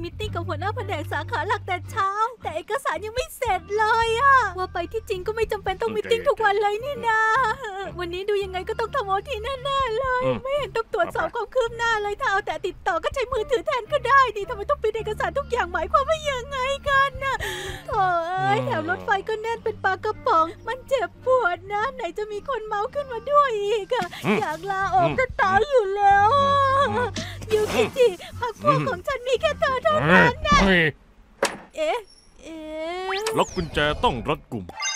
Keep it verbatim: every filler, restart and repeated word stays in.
มีตติ้งกับหัวหน้าแผนกสาขาหลักแต่เช้าแต่เอกสารยังไม่เสร็จเลยอะว่าไปที่จริงก็ไม่จำเป็นต้องมีตติ้งทุกวันเลยนี่นาวันนี้ดูยังไงก็ต้องทำโอทีแน่ๆเลยไม่เห็นต้องตรวจสอบความคืบหน้าเลยถ้าเอาแต่ติดต่อก็ใช้มือถือแทนก็ได้ดิทำไมต้องปิดเอกสารทุกอย่างหมายความว่ายังไงกันน่ะโถ่เอ้ยแถวรถไฟก็แน่นเป็นปลากระป๋องมันเจ็บปวดนะไหนจะมีคนเมาขึ้นมาด้วยอีกอะอยากลาออกจะตายอยู่แล้วยูคิจิพักพวกของฉันมีแค่เธอเท่านั้นนะเอ๊ะเอ๊ะล็อกกุญแจต้องรัดกุม